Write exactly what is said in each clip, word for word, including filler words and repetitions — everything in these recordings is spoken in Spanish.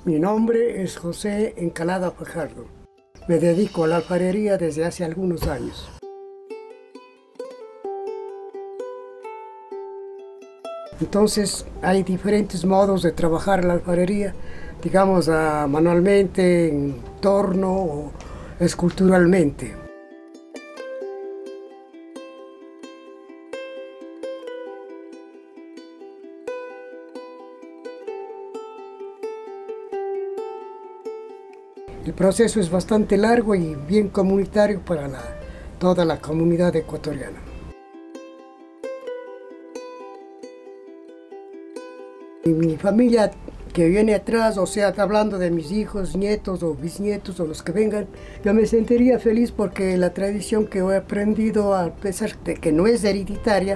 Mi nombre es José Encalada Fajardo. Me dedico a la alfarería desde hace algunos años. Entonces hay diferentes modos de trabajar la alfarería, digamos ah, manualmente, en torno o esculturalmente. El proceso es bastante largo y bien comunitario para la, toda la comunidad ecuatoriana. Y mi familia que viene atrás, o sea, hablando de mis hijos, nietos o bisnietos o los que vengan, yo me sentiría feliz porque la tradición que he aprendido, a pesar de que no es hereditaria,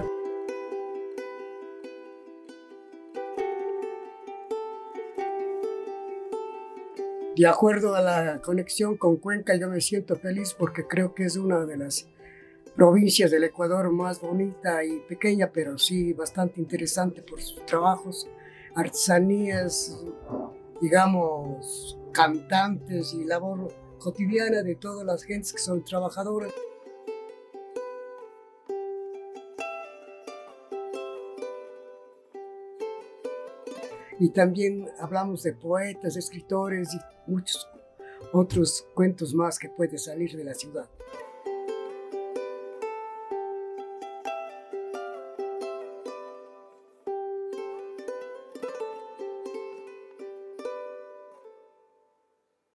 de acuerdo a la conexión con Cuenca, yo me siento feliz porque creo que es una de las provincias del Ecuador más bonita y pequeña, pero sí bastante interesante por sus trabajos, artesanías, digamos, cantantes y labor cotidiana de todas las gentes que son trabajadoras. Y también hablamos de poetas, escritores y muchos otros cuentos más que pueden salir de la ciudad.